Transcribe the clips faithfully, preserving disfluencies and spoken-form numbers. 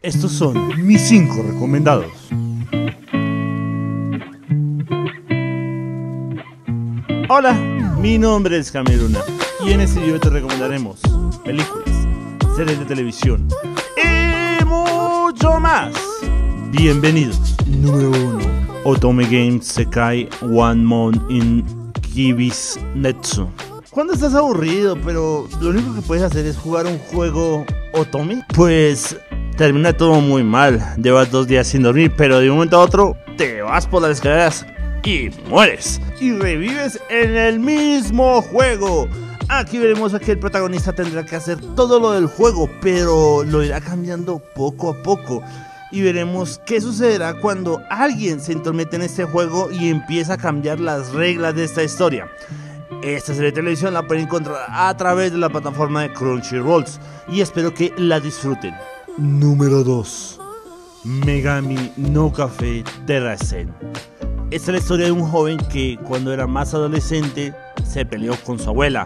Estos son mis cinco recomendados. Hola, mi nombre es Cameruna y en este video te recomendaremos películas, series de televisión y mucho más. Bienvenidos. Número uno. Otome Games Sekai One Month in Kibis Netsu. Cuando estás aburrido pero lo único que puedes hacer es jugar un juego Otome, pues termina todo muy mal. Llevas dos días sin dormir, pero de un momento a otro te vas por las escaleras y mueres y revives en el mismo juego. Aquí veremos a que el protagonista tendrá que hacer todo lo del juego, pero lo irá cambiando poco a poco. Y veremos qué sucederá cuando alguien se intromete en este juego y empieza a cambiar las reglas de esta historia. Esta serie de televisión la pueden encontrar a través de la plataforma de Crunchyroll y espero que la disfruten. Número dos. Megami no Cafe Terrasen. Esta es la historia de un joven que cuando era más adolescente se peleó con su abuela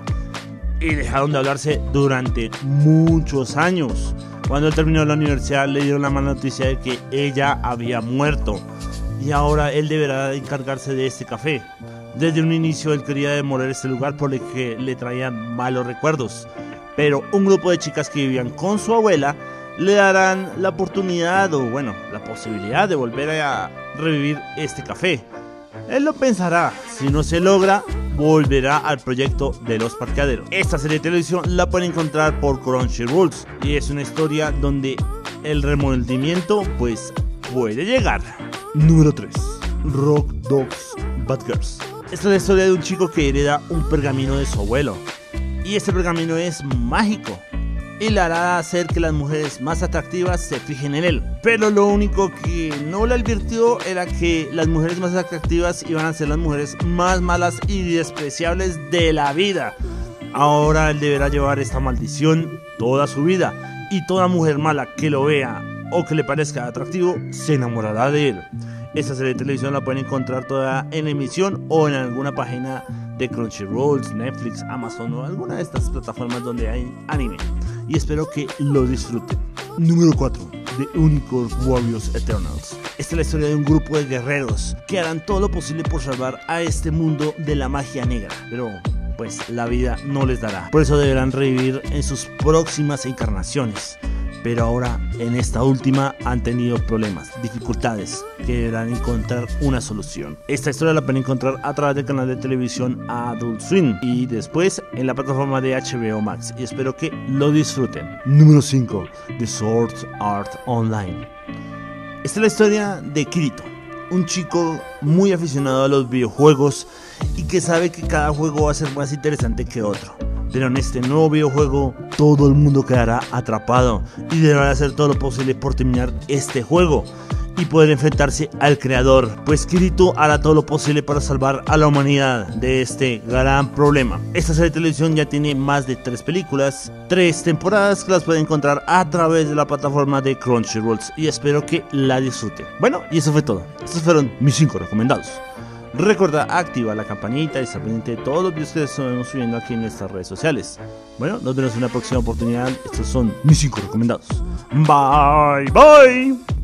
y dejaron de hablarse durante muchos años. Cuando él terminó la universidad le dieron la mala noticia de que ella había muerto y ahora él deberá encargarse de este café. Desde un inicio él quería demoler este lugar por el que le traían malos recuerdos, pero un grupo de chicas que vivían con su abuela le darán la oportunidad o bueno, la posibilidad de volver a revivir este café. Él lo pensará, si no se logra, volverá al proyecto de los parqueaderos. Esta serie de televisión la pueden encontrar por Crunchyroll y es una historia donde el remordimiento pues puede llegar. Número tres. Rock Dogs Bad Girls. Esta es la historia de un chico que hereda un pergamino de su abuelo y este pergamino es mágico y le hará hacer que las mujeres más atractivas se fijen en él. Pero lo único que no le advirtió era que las mujeres más atractivas iban a ser las mujeres más malas y despreciables de la vida. Ahora él deberá llevar esta maldición toda su vida y toda mujer mala que lo vea o que le parezca atractivo se enamorará de él. Esta serie de televisión la pueden encontrar toda en emisión o en alguna página de Crunchyroll, Netflix, Amazon o alguna de estas plataformas donde hay anime. Y espero que lo disfruten. Número cuatro. The Unicorn Warriors Eternals. Esta es la historia de un grupo de guerreros que harán todo lo posible por salvar a este mundo de la magia negra, pero pues la vida no les dará. Por eso deberán revivir en sus próximas encarnaciones. Pero ahora en esta última han tenido problemas, dificultades que deberán encontrar una solución. Esta historia la pueden encontrar a través del canal de televisión Adult Swim y después en la plataforma de H B O Max y espero que lo disfruten. Número cinco. The Sword Art Online. Esta es la historia de Kirito, un chico muy aficionado a los videojuegos y que sabe que cada juego va a ser más interesante que otro. Pero en este nuevo videojuego todo el mundo quedará atrapado y deberá hacer todo lo posible por terminar este juego y poder enfrentarse al creador, pues Kirito hará todo lo posible para salvar a la humanidad de este gran problema. Esta serie de televisión ya tiene más de tres películas, tres temporadas que las pueden encontrar a través de la plataforma de Crunchyroll y espero que la disfruten. Bueno, y eso fue todo. Estos fueron mis cinco recomendados. Recuerda activar la campanita y estar pendiente de todos los videos que estamos subiendo aquí en nuestras redes sociales. Bueno, nos vemos en una próxima oportunidad. Estos son mis cinco recomendados. Bye, bye.